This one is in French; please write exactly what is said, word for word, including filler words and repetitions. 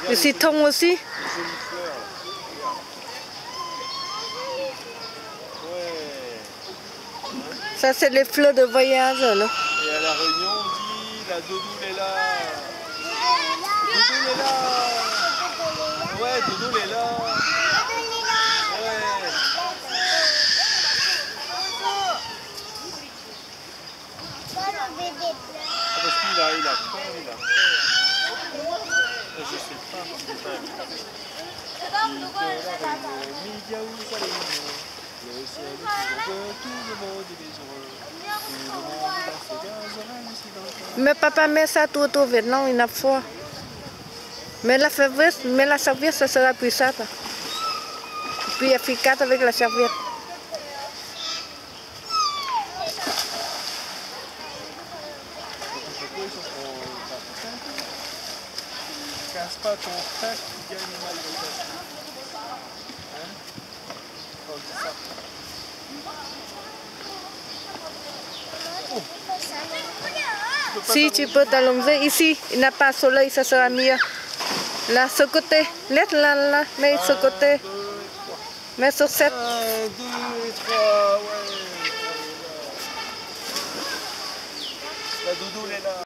Le citron aussi. Les jolies fleurs. Ouais. Ça, c'est les fleurs de voyage, là. Et à la Réunion, on dit la doudoule est là. Doudoule est là. Ouais, doudoule est là. Ouais. Ah, parce qu'il a, il a peur, il a peur. Je sais pas, je sais pas. Il de la Réunion, Midiaou, sa Réunion. Le ciel est toujours bleu, tout le monde est heureux. Tout le monde passe ses gaz, aussi dans le temps. Mais papa met ça tout autour maintenant une fois. Mais la serviette, mais la serviette, ça sera plus simple. Plus efficace avec la serviette. Casse pas ton tac, tu gagnes malgré toi. Hein? On dit ça. Oh. Si tu peux t'allonger ici, il n'a pas de soleil, ça sera mieux. Là, ce côté, là, là, là, mais ce côté. Mais sur cette. Un, deux, trois, ouais. La doudoule est là.